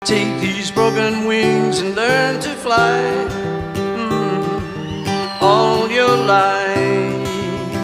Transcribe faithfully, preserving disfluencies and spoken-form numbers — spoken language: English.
Take these broken wings and learn to fly mm, all your life.